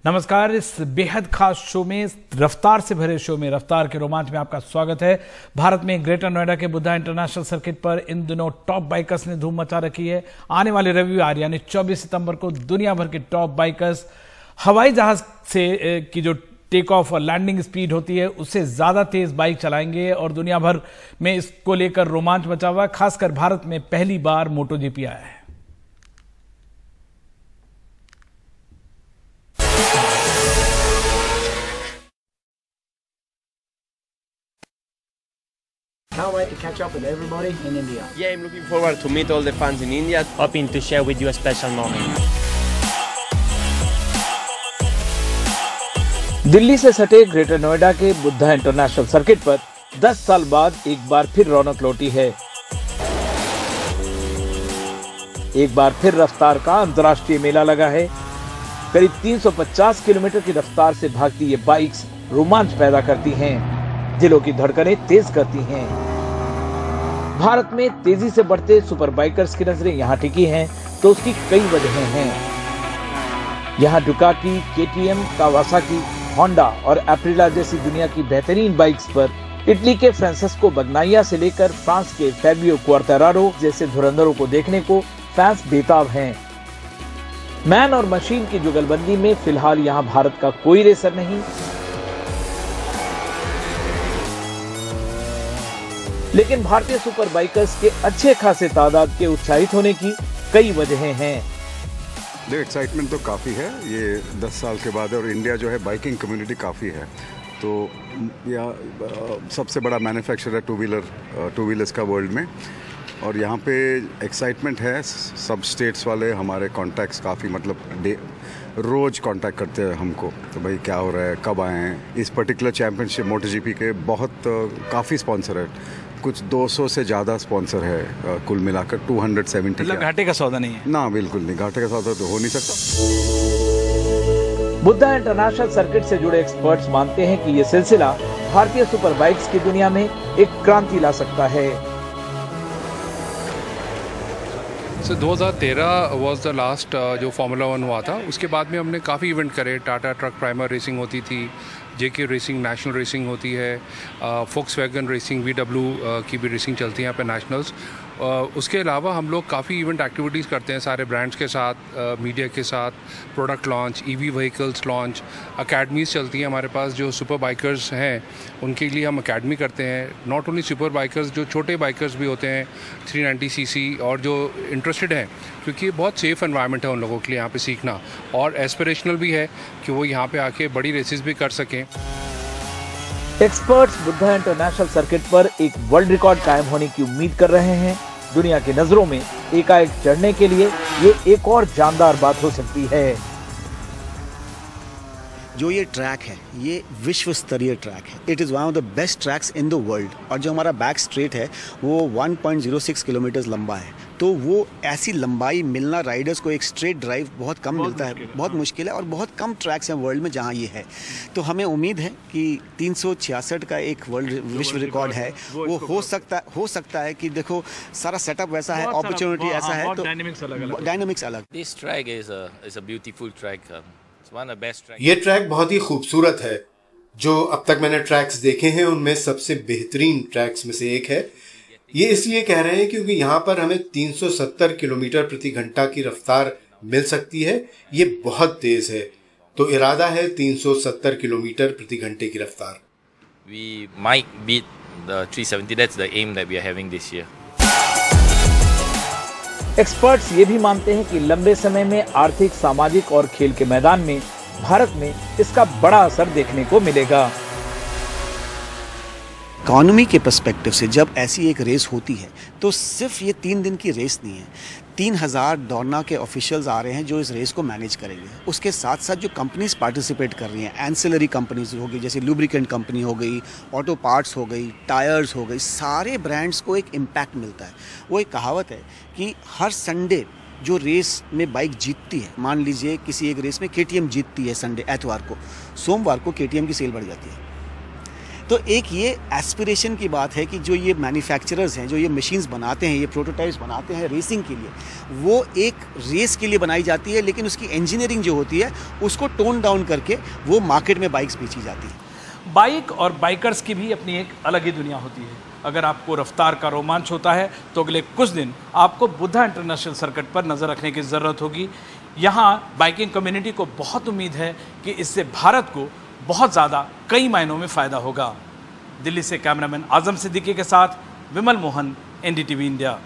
नमस्कार। इस बेहद खास शो में, रफ्तार से भरे शो में, रफ्तार के रोमांच में आपका स्वागत है। भारत में ग्रेटर नोएडा के बुद्धा इंटरनेशनल सर्किट पर इन दिनों टॉप बाइकर्स ने धूम मचा रखी है। आने वाले रविवार यानी 24 सितंबर को दुनिया भर के टॉप बाइकर्स हवाई जहाज से की जो टेक ऑफ और लैंडिंग स्पीड होती है उससे ज्यादा तेज बाइक चलाएंगे और दुनिया भर में इसको लेकर रोमांच मचा हुआ है। खासकर भारत में पहली बार मोटोजीपी आया है। Can't wait to catch up with everybody in India. Yeah, I'm looking forward to meet all the fans in India. Hoping to share with you a special moment. Delhi से सटे ग्रेटर नोएडा के बुद्धा इंटरनेशनल सर्किट पर 10 साल बाद एक बार फिर रौनक लौटी है। एक बार फिर रफ्तार का अंतर्राष्ट्रीय मेला लगा है। करीब 350 किलोमीटर की रफ्तार से भागती ये बाइक्स रोमांच पैदा करती हैं, दिलों की धड़कनें तेज करती हैं। भारत में तेजी से बढ़ते सुपर बाइकर्स की नजरें यहाँ टिकी हैं, तो उसकी कई वजहें हैं। यहाँ डुकाटी, केटीएम, कावासाकी, होंडा और एप्रिला जैसी दुनिया की बेहतरीन बाइक्स पर इटली के फ्रांसेस्को बगनाइया से लेकर फ्रांस के फैबियो क्वार्टारारो जैसे धुरंधरों को देखने को फैंस बेताब हैं। मैन और मशीन की जुगलबंदी में फिलहाल यहाँ भारत का कोई रेसर नहीं, लेकिन भारतीय सुपर बाइकर्स के अच्छे खासे तादाद के उत्साहित होने की कई वजहें हैं। एक्साइटमेंट तो काफ़ी है, ये 10 साल के बाद, और इंडिया जो है बाइकिंग कम्युनिटी काफ़ी है, तो यह सबसे बड़ा मैन्युफैक्चरर है टू व्हीलर्स का वर्ल्ड में, और यहाँ पे एक्साइटमेंट है। सब स्टेट्स वाले हमारे कॉन्टैक्ट्स काफ़ी, मतलब रोज़ कांटेक्ट करते हैं हमको, तो भाई क्या हो रहा है, कब आए हैं। इस पर्टिकुलर चैम्पियनशिप मोटोजीपी के बहुत काफ़ी स्पॉन्सर है, कुछ 200 से ज़्यादा स्पॉन्सर है कुल मिलाकर 270। मतलब घाटे का सौदा नहीं है ना, बिल्कुल नहीं, घाटे का सौदा तो हो नहीं सकता। बुद्धा इंटरनेशनल सर्किट से जुड़े एक्सपर्ट्स मानते हैं कि ये सिलसिला भारतीय सुपर बाइक्स की दुनिया में एक क्रांति ला सकता है। 2013 वॉज द लास्ट जो फार्मूला 1 हुआ था। उसके बाद में हमने काफ़ी इवेंट करे। टाटा ट्रक प्राइमर रेसिंग होती थी, जेके रेसिंग, नेशनल रेसिंग होती है, फोक्सवैगन रेसिंग, VW की भी रेसिंग चलती है यहाँ पे नेशनल्स। उसके अलावा हम लोग काफ़ी इवेंट एक्टिविटीज़ करते हैं सारे ब्रांड्स के साथ, मीडिया के साथ, product launch, EV vehicles launch, academies चलती हैं हमारे पास। जो सुपर बाइकर्स हैं उनके लिए हम अकेडमी करते हैं। नॉट ओनली सुपर बाइकर्स, जो छोटे बाइकर्स भी होते हैं 390cc, और जो इंटरेस्टेड हैं, क्योंकि बहुत सेफ़ एनवायरनमेंट है उन लोगों के लिए यहाँ पे सीखना, और एस्पिरेशनल भी है कि वो यहाँ पे आके बड़ी रेसेस भी कर सकें। एक्सपर्ट्स बुद्धा इंटरनेशनल सर्किट पर एक वर्ल्ड रिकॉर्ड कायम होने की उम्मीद कर रहे हैं। दुनिया की नजरों में एकाएक चढ़ने के लिए ये एक और जानदार बात हो सकती है। जो ये ट्रैक है, ये विश्व स्तरीय ट्रैक है। It is one of the best tracks in the world. और जो हमारा बैक स्ट्रेट है वो 1.06 किलोमीटर लंबा है, तो वो ऐसी लंबाई मिलना राइडर्स को, एक स्ट्रेट ड्राइव बहुत कम मिलता है, बहुत मुश्किल है, और बहुत कम ट्रैक्स हैं वर्ल्ड में जहाँ ये है। तो हमें उम्मीद है कि 366 का एक वर्ल्ड विश्व रिकॉर्ड है, वो हो सकता है कि देखो सारा सेटअप वैसा है, अपॉर्चुनिटी ऐसा है, तो डायनामिक्स अलग। This track is a beautiful track. ये ट्रैक बहुत ही खूबसूरत है। जो अब तक मैंने ट्रैक्स देखे हैं उनमें सबसे बेहतरीन ट्रैक्स में से एक है। ये इसलिए कह रहे हैं क्योंकि यहाँ पर हमें 370 किलोमीटर प्रति घंटा की रफ्तार मिल सकती है। ये बहुत तेज है, तो इरादा है 370 किलोमीटर प्रति घंटे की रफ्तार। We might beat the 370. That's the aim that we are having this year. Experts ये भी मानते हैं कि लंबे समय में आर्थिक, सामाजिक और खेल के मैदान में भारत में इसका बड़ा असर देखने को मिलेगा। इकोनॉमी के पर्सपेक्टिव से जब ऐसी एक रेस होती है तो सिर्फ ये 3 दिन की रेस नहीं है, 3000 दौड़ना के ऑफिशियल्स आ रहे हैं जो इस रेस को मैनेज करेंगे। उसके साथ साथ जो कंपनीज पार्टिसिपेट कर रही हैं, एंसिलरी कंपनीज हो गई, जैसे लुब्रिकेंट कंपनी हो गई, ऑटो पार्ट्स हो गई, टायर्स हो गई, सारे ब्रांड्स को एक इम्पैक्ट मिलता है। वो एक कहावत है कि हर संडे जो रेस में बाइक जीतती है, मान लीजिए किसी एक रेस में KTM जीतती है संडे, एतवार को, सोमवार को KTM की सेल बढ़ जाती है। तो एक ये एस्पिरेशन की बात है कि जो ये मैन्युफैक्चरर्स हैं, जो ये मशीन्स बनाते हैं, ये प्रोटोटाइप्स बनाते हैं रेसिंग के लिए, वो एक रेस के लिए बनाई जाती है, लेकिन उसकी इंजीनियरिंग जो होती है उसको टोन डाउन करके वो मार्केट में बाइक्स बेची जाती है। बाइक और बाइकर्स की भी अपनी एक अलग ही दुनिया होती है। अगर आपको रफ्तार का रोमांच होता है तो अगले कुछ दिन आपको बुद्धा इंटरनेशनल सर्किट पर नज़र रखने की ज़रूरत होगी। यहाँ बाइकिंग कम्युनिटी को बहुत उम्मीद है कि इससे भारत को बहुत ज़्यादा कई मायनों में फ़ायदा होगा। दिल्ली से कैमरामैन आजम सिद्दीकी के साथ विमल मोहन, एनडीटीवी इंडिया।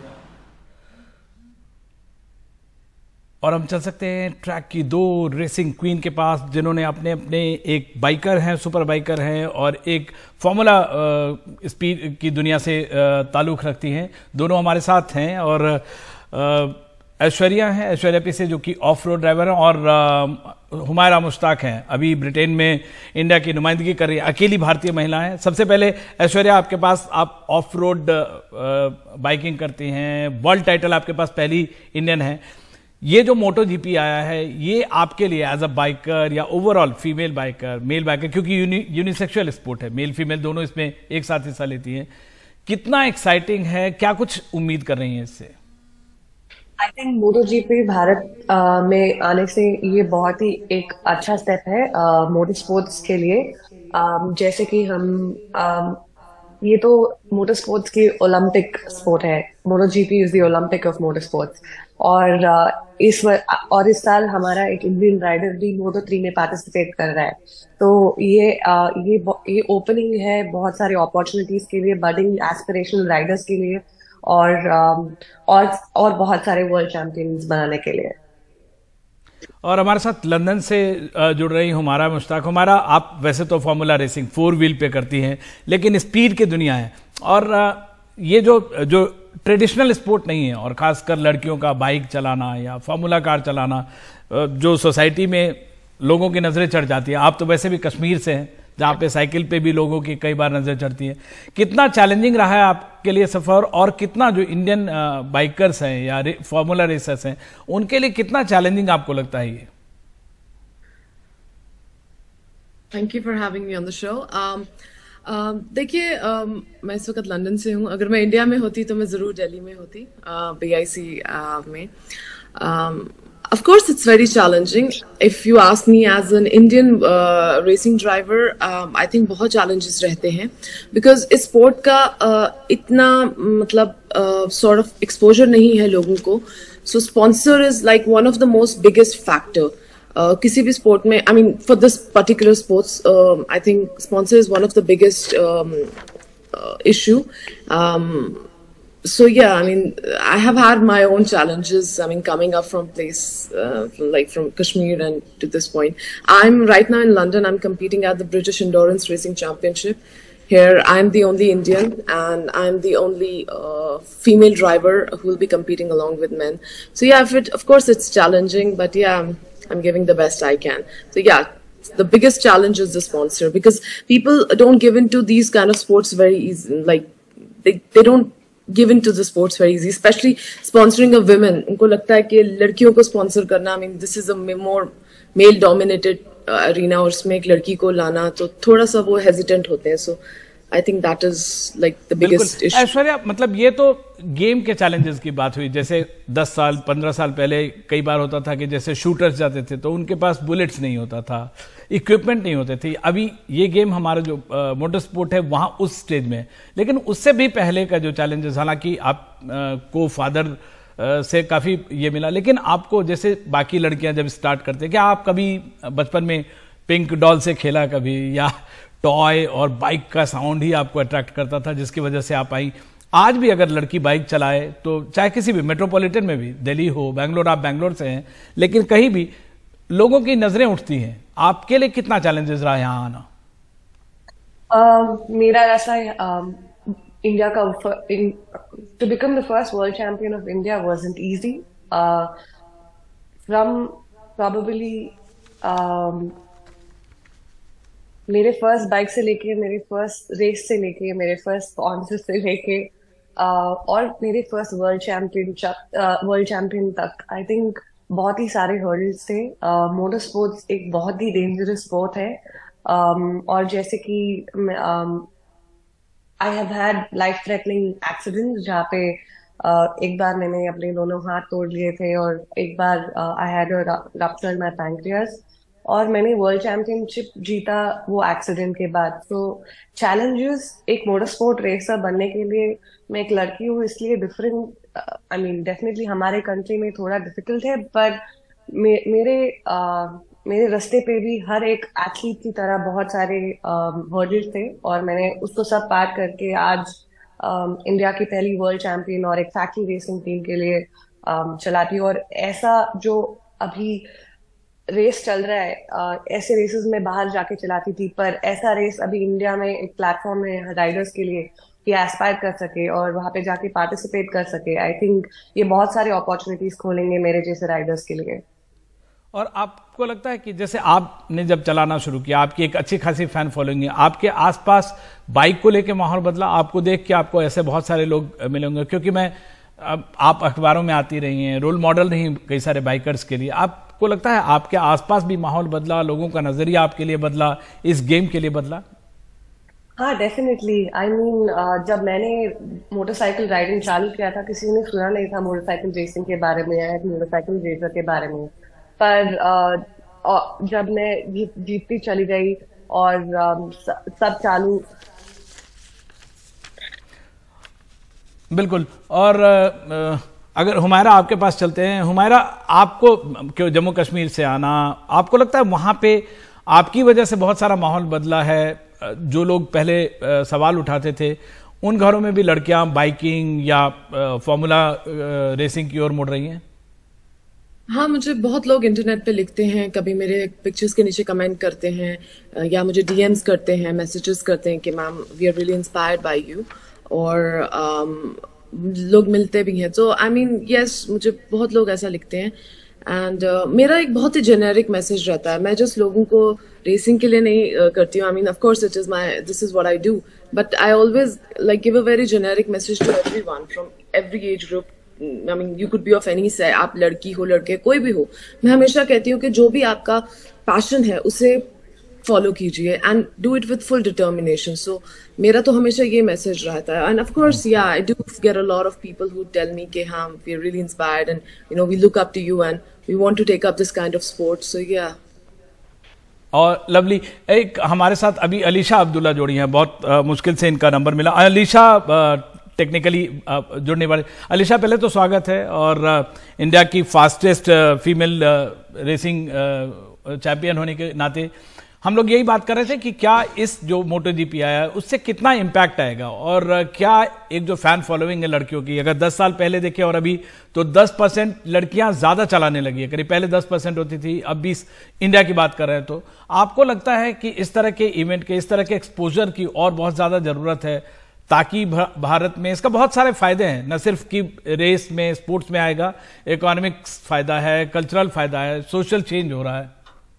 और हम चल सकते हैं ट्रैक की दो रेसिंग क्वीन के पास, जिन्होंने अपने अपने एक बाइकर हैं, सुपर बाइकर हैं, और एक फॉर्मूला स्पीड की दुनिया से ताल्लुक़ रखती हैं। दोनों हमारे साथ हैं। और ऐश्वर्या हैं, ऐश्वर्या पीसे, जो कि ऑफ रोड ड्राइवर हैं, और हुमायरा मुश्ताक हैं, अभी ब्रिटेन में इंडिया की नुमाइंदगी कर रही है, अकेली भारतीय महिला हैं। सबसे पहले ऐश्वर्या, आपके पास, आप ऑफ रोड बाइकिंग करती हैं, वर्ल्ड टाइटल आपके पास पहली इंडियन है। ये जो मोटो जीपी आया है, ये आपके लिए एज अ बाइकर या overall female biker, male biker, क्योंकि यूनिसेक्सुअल स्पोर्ट है, मेल फीमेल दोनों इसमें एक साथ हिस्सा लेती हैं, कितना एक्साइटिंग है? क्या कुछ उम्मीद कर रही हैं इससे? I think Moto GP Bharat में आने से ये बहुत ही एक अच्छा स्टेप है मोटर स्पोर्ट्स के लिए। जैसे कि हम ये तो मोटर स्पोर्ट्स की ओलंपिक स्पोर्ट है, Moto GP is the Olympic of motor sports. और इस साल हमारा एक इंडियन राइडर भी मोटो3 में पार्टिसिपेट कर रहा है। तो ये ओपनिंग है बहुत सारे अपॉर्चुनिटीज के लिए, बडिंग एस्पिरेशनल राइडर्स के लिए, और बहुत सारे वर्ल्ड चैंपियंस बनाने के लिए। और हमारे साथ लंदन से जुड़ रही हुमायरा मुश्ताक। हुमायरा, आप वैसे तो फॉर्मूला रेसिंग 4 व्हील पे करती हैं, लेकिन स्पीड की दुनिया है, और ये जो ट्रेडिशनल स्पोर्ट नहीं है, और खासकर लड़कियों का बाइक चलाना या फार्मूला कार चलाना, जो सोसाइटी में लोगों की नज़रें चढ़ जाती है। आप तो वैसे भी कश्मीर से हैं, जहाँ पे साइकिल पे भी लोगों की कई बार नज़र चढ़ती है। कितना चैलेंजिंग रहा है आपके लिए सफ़र, और कितना जो इंडियन बाइकर्स हैं या फार्मूला रेसर्स हैं, उनके लिए कितना चैलेंजिंग आपको लगता है ये? Thank you for having me on the show. देखिए, मैं इस वक्त लंदन से हूँ। अगर मैं इंडिया में होती तो मैं ज़रूर दिल्ली में होती, BIC में। Of course, it's very challenging. If you ask me as an Indian racing driver, I think बहुत challenges रहते हैं, because इस sport का इतना मतलब sort of exposure नहीं है लोगों को. So sponsor is like one of the most biggest factor. किसी भी sport में, I mean for this particular sports, I think sponsor is one of the biggest issue. So yeah, I mean, I have had my own challenges. I mean, coming up from place from Kashmir and to this point, I'm right now in London. I'm competing at the British Endurance Racing Championship. Here, I'm the only Indian, and I'm the only female driver who will be competing along with men. So yeah, of course, it's challenging, but yeah, I'm giving the best I can. So yeah. The biggest challenge is the sponsor, because people don't give into these kind of sports very easy. Like they don't give into the sports very easy, especially sponsoring a women. उनको लगता है कि लड़कियों को sponsor करना, I mean this is a more male dominated arena, और उसमें एक लड़की को लाना तो थोड़ा सा वो hesitant होते हैं. So I think that is like the biggest issue. Aishwarya, मतलब ये तो गेम के चैलेंजेस की बात हुई। जैसे 10 साल 15 साल पहले कई बार होता था कि जैसे शूटर्स जाते थे तो उनके पास बुलेट्स नहीं होता था, इक्विपमेंट नहीं होते थे। अभी ये गेम हमारा जो मोटर स्पोर्ट है वहाँ उस स्टेज में है, लेकिन उससे भी पहले का जो चैलेंजेस, हालांकि आप को फादर से काफ़ी ये मिला, लेकिन आपको जैसे बाकी लड़कियां जब स्टार्ट करते हैं, क्या आप कभी बचपन में पिंक डॉल से खेला कभी, या टॉय और बाइक का साउंड ही आपको अट्रैक्ट करता था जिसकी वजह से आप आई? आज भी अगर लड़की बाइक चलाए तो चाहे किसी भी मेट्रोपॉलिटन में भी, दिल्ली हो, बैंगलोर, आप बैंगलोर से हैं, लेकिन कहीं भी लोगों की नजरें उठती हैं। आपके लिए कितना चैलेंजेस रहा यहाँ आना? मेरा ऐसा इंडिया का to become the first world champion of India wasn't easy. From probably मेरे फर्स्ट बाइक से लेके, मेरे फर्स्ट रेस से लेके, मेरे फर्स्ट स्पॉन्सर से लेके, और मेरे फर्स्ट वर्ल्ड चैंपियन तक, आई थिंक बहुत ही सारे हर्डल्स थे। मोटर स्पोर्ट्स एक बहुत ही डेंजरस स्पोर्ट है, और जैसे कि I have had life threatening accident जहाँ पे एक बार मैंने अपने दोनों हाथ तोड़ लिए थे और एक बार I had rupture my pancreas और मैंने वर्ल्ड चैंपियनशिप जीता वो एक्सीडेंट के बाद। तो चैलेंजेस एक मोटर स्पोर्ट रेसर बनने के लिए, मैं एक लड़की हूँ इसलिए डिफरेंट, आई मीन डेफिनेटली हमारे कंट्री में थोड़ा डिफिकल्ट है, पर मेरे रास्ते पे भी हर एक एथलीट की तरह बहुत सारे हर्डल्स थे और मैंने उसको सब पार करके आज इंडिया की पहली वर्ल्ड चैंपियन और एक फैक्ट्री रेसिंग टीम के लिए चलाती हूँ। और ऐसा जो अभी रेस चल रहा है, ऐसे रेसेस में बाहर जाके चलाती थी, पर ऐसा रेस अभी इंडिया में एक प्लेटफॉर्म है राइडर्स के लिए कि एस्पायर कर सके और वहां पे जाके पार्टिसिपेट कर सके। आई थिंक ये बहुत सारे अपॉर्चुनिटीज खोलेंगे मेरे जैसे राइडर्स के लिए। और आपको लगता है कि जैसे आपने जब चलाना शुरू किया, आपकी एक अच्छी खासी फैन फॉलोइंग है, आपके आसपास बाइक को लेके माहौल बदला? आपको देख के आपको ऐसे बहुत सारे लोग मिले होंगे, क्योंकि आप अखबारों में आती रही हैं, रोल मॉडल रही कई सारे बाइकर्स के लिए। आपको लगता है आपके आसपास भी माहौल बदला, लोगों का नजरिया आपके लिए बदला, इस गेम के लिए बदला? हाँ, डेफिनेटली। आई मीन जब मैंने मोटरसाइकिल राइडिंग चालू किया था, किसी ने सुना नहीं था मोटरसाइकिल रेसिंग के बारे में या मोटरसाइकिल रेसर के बारे में, पर जब मैं जीतती चली गई और सब चालू। बिल्कुल। और अगर हुमायरा आपके पास चलते हैं, हुमायरा आपको क्यों जम्मू कश्मीर से आना, आपको लगता है वहां पे आपकी वजह से बहुत सारा माहौल बदला है? जो लोग पहले सवाल उठाते थे उन घरों में भी लड़कियां बाइकिंग या फॉर्मूला रेसिंग की ओर मुड़ रही हैं? हाँ, मुझे बहुत लोग इंटरनेट पे लिखते हैं, कभी मेरे पिक्चर्स के नीचे कमेंट करते हैं या मुझे डीएम्स करते हैं, मैसेजेस करते हैं कि ma'am we are really inspired by you, और लोग मिलते भी हैं। तो आई मीन यस, मुझे बहुत लोग ऐसा लिखते हैं एंड मेरा एक बहुत ही जेनेरिक मैसेज रहता है। मैं जस्ट लोगों को रेसिंग के लिए नहीं करती हूँ। I mean of course it is this is what I do, but I always like give a very generic message to everyone from every age group. I mean, you could be of any size, आप लड़की हो लड़के कोई भी हो। मैं हमेशा कहती हूँ कि जो भी आपका पैशन है उसे फॉलो कीजिए and do it with full determination. So मेरा तो हमेशा ये मैसेज रहता है। And of course yeah I do get a lot of people who tell me कि हाँ we are really inspired and you know we look up to you and we want to take up this kind of sport. So yeah. और lovely, एक हमारे साथ अभी अलीशा अब्दुल्ला जोड़ी हैं, बहुत मुश्किल से इनका नंबर मिला। अलीशा टेक्निकली जुड़ने वाले। अलीशा, पहले तो स्वागत है, और इंडिया की फास्टेस्ट फीमेल रेसिंग चैंपियन होने के नाते हम लोग यही बात कर रहे थे कि क्या इस जो मोटो जीपी आया है उससे कितना इम्पैक्ट आएगा, और क्या एक जो फैन फॉलोइंग है लड़कियों की, अगर 10 साल पहले देखें और अभी, तो 10% लड़कियां ज्यादा चलाने लगी है। करीब पहले 10% होती थी, अब 20 इंडिया की बात कर रहे हैं। तो आपको लगता है कि इस तरह के इवेंट के, इस तरह के एक्सपोजर की और बहुत ज्यादा जरूरत है, ताकि भारत में इसका बहुत सारे फायदे हैं, न सिर्फ कि रेस में स्पोर्ट्स में आएगा, इकोनॉमिक फायदा है, कल्चरल फायदा है, सोशल चेंज हो रहा है?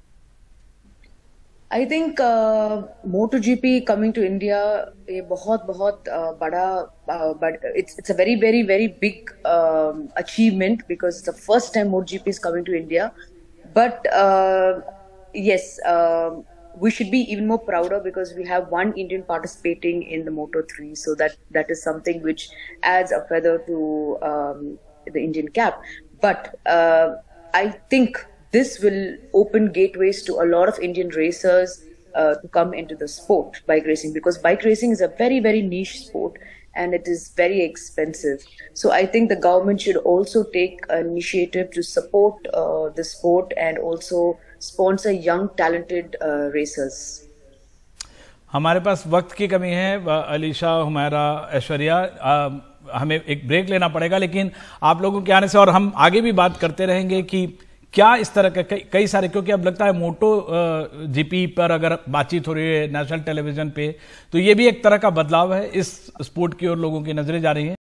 I think MotoGP coming to India ये बहुत बड़ा, but it's a very very very big achievement because it's the first time MotoGP is coming to India. But yes, we should be even more prouder because we have one Indian participating in the Moto3, so that is something which adds a feather to the Indian cap. But I think this will open gateways to a lot of Indian racers to come into the sport, bike racing, because bike racing is a very very niche sport and it is very expensive. So I think the government should also take an initiative to support the sport and also sponsor young talented racers. हमारे पास वक्त की कमी है अलीशा, हुमैरा, ऐश्वर्या, हमें एक break लेना पड़ेगा, लेकिन आप लोगों के आने से और हम आगे भी बात करते रहेंगे कि क्या इस तरह के कई सारे, क्योंकि अब लगता है मोटो जीपी पर अगर बातचीत हो रही है नेशनल टेलीविजन पे, तो ये भी एक तरह का बदलाव है, इस स्पोर्ट की ओर लोगों की नजरें जा रही हैं।